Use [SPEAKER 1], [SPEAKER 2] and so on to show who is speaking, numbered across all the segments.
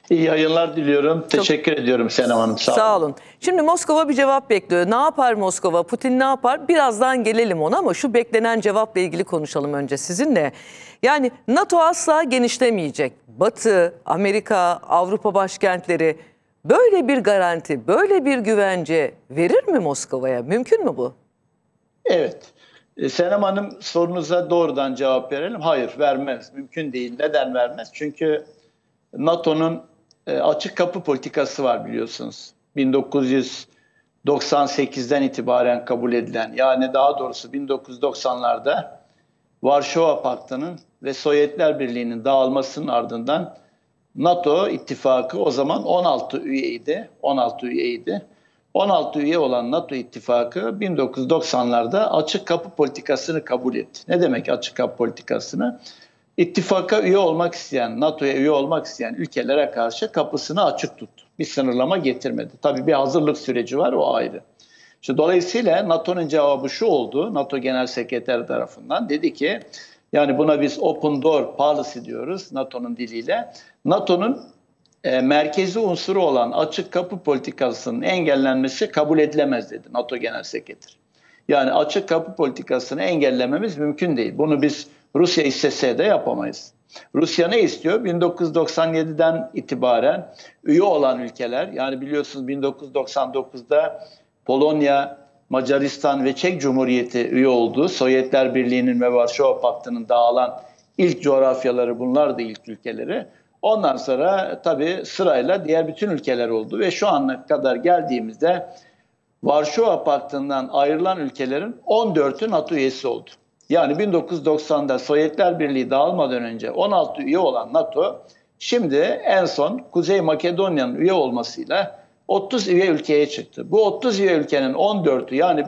[SPEAKER 1] İyi yayınlar diliyorum. Teşekkür ediyorum Senem Hanım.
[SPEAKER 2] Sağ olun. Şimdi Moskova bir cevap bekliyor. Ne yapar Moskova? Putin ne yapar? Birazdan gelelim ona ama şu beklenen cevapla ilgili konuşalım önce sizinle. Yani NATO asla genişlemeyecek. Batı, Amerika, Avrupa başkentleri böyle bir garanti, böyle bir güvence verir mi Moskova'ya? Mümkün mü bu?
[SPEAKER 1] Evet. Senem Hanım, sorunuza doğrudan cevap verelim. Hayır, vermez. Mümkün değil. Neden vermez? Çünkü NATO'nun açık kapı politikası var, biliyorsunuz. 1998'den itibaren kabul edilen, yani daha doğrusu 1990'larda Varşova Paktı'nın ve Sovyetler Birliği'nin dağılmasının ardından NATO ittifakı o zaman 16 üyeydi. 16 üyeydi. 16 üye olan NATO ittifakı 1990'larda açık kapı politikasını kabul etti. Ne demek açık kapı politikasını? İttifaka üye olmak isteyen, NATO'ya üye olmak isteyen ülkelere karşı kapısını açık tuttu. Bir sınırlama getirmedi. Tabii bir hazırlık süreci var, o ayrı. İşte dolayısıyla NATO'nun cevabı şu oldu. NATO Genel Sekreteri tarafından dedi ki, yani buna biz open door policy diyoruz NATO'nun diliyle. NATO'nun merkezi unsuru olan açık kapı politikasının engellenmesi kabul edilemez dedi NATO Genel Sekreteri. Yani açık kapı politikasını engellememiz mümkün değil. Bunu biz Rusya istese de yapamayız. Rusya ne istiyor? 1997'den itibaren üye olan ülkeler, yani biliyorsunuz 1999'da Polonya, Macaristan ve Çek Cumhuriyeti üye oldu. Sovyetler Birliği'nin ve Varşova Paktı'nın dağılan ilk coğrafyaları, bunlar da ilk ülkeleri. Ondan sonra tabii sırayla diğer bütün ülkeler oldu ve şu ana kadar geldiğimizde Varşova Paktı'ndan ayrılan ülkelerin 14'ü NATO üyesi oldu. Yani 1990'da Sovyetler Birliği dağılmadan önce 16 üye olan NATO, şimdi en son Kuzey Makedonya'nın üye olmasıyla 30 üye ülkeye çıktı. Bu 30 üye ülkenin 14'ü, yani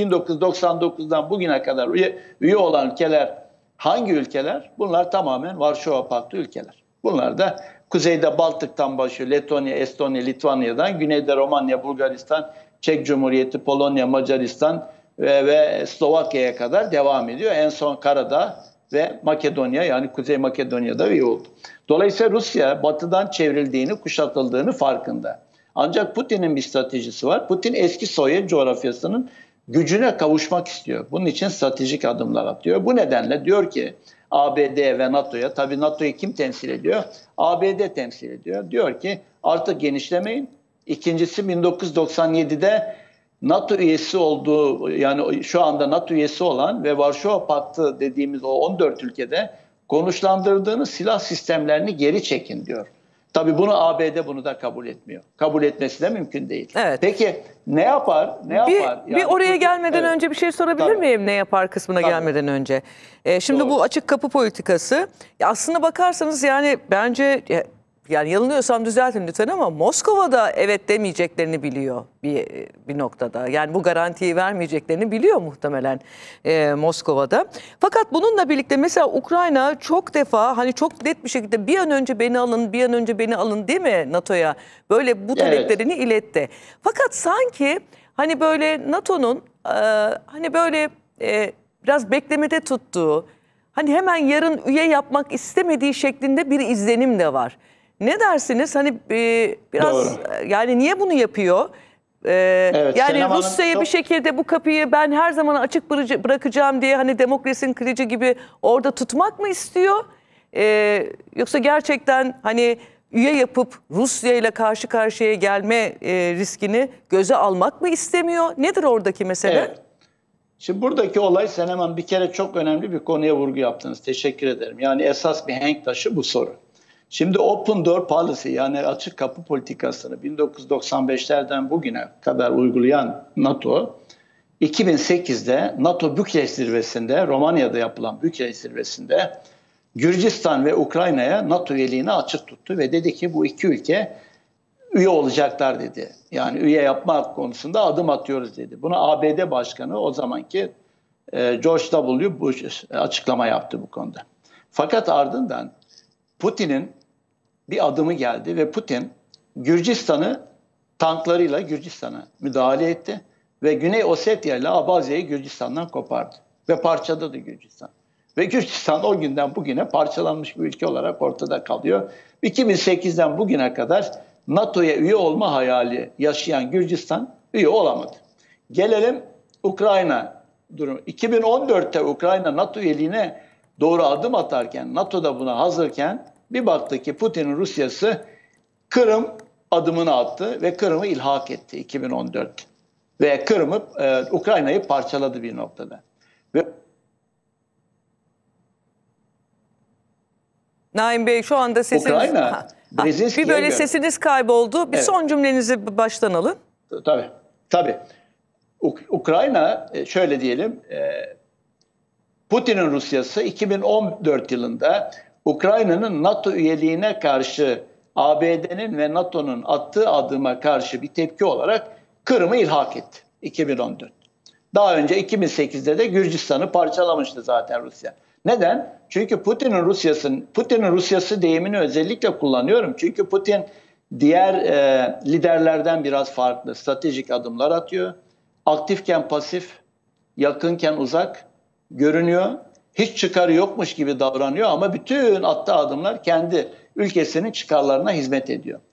[SPEAKER 1] 1999'dan bugüne kadar üye olan ülkeler hangi ülkeler? Bunlar tamamen Varşova Paktı ülkeler. Bunlar da kuzeyde Baltık'tan başlıyor. Letonya, Estonya, Litvanya'dan, güneyde Romanya, Bulgaristan, Çek Cumhuriyeti, Polonya, Macaristan ve Slovakya'ya kadar devam ediyor. En son Karadağ ve Makedonya, yani Kuzey Makedonya'da üye oldu. Dolayısıyla Rusya batıdan çevrildiğini, kuşatıldığını farkında. Ancak Putin'in bir stratejisi var. Putin eski Sovyet coğrafyasının gücüne kavuşmak istiyor. Bunun için stratejik adımlar atıyor. Bu nedenle diyor ki ABD ve NATO'ya, tabii NATO'yu kim temsil ediyor? ABD temsil ediyor. Diyor ki artık genişlemeyin. İkincisi, 1997'de NATO üyesi olduğu, yani şu anda NATO üyesi olan ve Varşova Paktı dediğimiz o 14 ülkede konuşlandırdığınız silah sistemlerini geri çekin diyor. Tabii bunu ABD bunu da kabul etmiyor. Kabul etmesi de mümkün değil. Evet. Peki ne yapar? Ne yapar?
[SPEAKER 2] Bir oraya gelmeden önce bir şey sorabilir miyim? Ne yapar kısmına gelmeden önce. Şimdi bu açık kapı politikası, aslında bakarsanız yani bence, yani yanılıyorsam düzeltin lütfen, ama Moskova'da evet demeyeceklerini biliyor bir noktada. Yani bu garantiyi vermeyeceklerini biliyor muhtemelen Moskova'da. Fakat bununla birlikte mesela Ukrayna çok defa, hani çok net bir şekilde bir an önce beni alın, bir an önce beni alın değil mi NATO'ya? Böyle bu taleplerini iletti. Fakat sanki hani böyle NATO'nun hani böyle biraz beklemede tuttuğu, hani hemen yarın üye yapmak istemediği şeklinde bir izlenim de var. Ne dersiniz? Hani biraz doğru. Yani niye bunu yapıyor? Evet, yani Rusya'ya bir şekilde bu kapıyı ben her zaman açık bırakacağım diye, hani demokrasinin kılıcı gibi orada tutmak mı istiyor? Yoksa gerçekten hani üye yapıp Rusya ile karşı karşıya gelme riskini göze almak mı istemiyor? Nedir oradaki mesele?
[SPEAKER 1] Evet. Şimdi buradaki olay, Senem Hanım, bir kere çok önemli bir konuya vurgu yaptınız. Teşekkür ederim. Yani esas bir henk taşı bu soru. Şimdi open door policy, yani açık kapı politikasını 1995'lerden bugüne kadar uygulayan NATO, 2008'de NATO Bükreş zirvesinde, Romanya'da yapılan Bükreş zirvesinde Gürcistan ve Ukrayna'ya NATO üyeliğini açık tuttu ve dedi ki bu iki ülke üye olacaklar dedi. Yani üye yapma konusunda adım atıyoruz dedi. Buna ABD Başkanı, o zamanki George W. Bush açıklama yaptı bu konuda. Fakat ardından Putin'in bir adımı geldi ve Putin Gürcistan'ı tanklarıyla Gürcistan'a müdahale etti ve Güney Ossetya ile Abazya'yı Gürcistan'dan kopardı ve parçaladı Gürcistan. Ve Gürcistan o günden bugüne parçalanmış bir ülke olarak ortada kalıyor. 2008'den bugüne kadar NATO'ya üye olma hayali yaşayan Gürcistan üye olamadı. Gelelim Ukrayna durumu. 2014'te Ukrayna NATO üyeliğine doğru adım atarken, NATO'da buna hazırken bir baktı ki Putin'in Rusyası Kırım adımını attı ve Kırım'ı ilhak etti 2014. Ve Kırım'ı, Ukrayna'yı parçaladı bir noktada. Ve
[SPEAKER 2] Naim Bey şu anda sesiniz...
[SPEAKER 1] Ukrayna, Brezinski'ye
[SPEAKER 2] bir böyle
[SPEAKER 1] göre...
[SPEAKER 2] sesiniz kayboldu. Bir
[SPEAKER 1] Evet.
[SPEAKER 2] son cümlenizi baştan alın.
[SPEAKER 1] Tabii. Ukrayna, şöyle diyelim, Putin'in Rusyası 2014 yılında Ukrayna'nın NATO üyeliğine karşı ABD'nin ve NATO'nun attığı adıma karşı bir tepki olarak Kırım'ı ilhak etti 2014. Daha önce 2008'de de Gürcistan'ı parçalamıştı zaten Rusya. Neden? Çünkü Putin'in Rusyası deyimini özellikle kullanıyorum. Çünkü Putin diğer liderlerden biraz farklı stratejik adımlar atıyor. Aktifken pasif, yakınken uzak görünüyor. Hiç çıkarı yokmuş gibi davranıyor ama bütün attığı adımlar kendi ülkesinin çıkarlarına hizmet ediyor.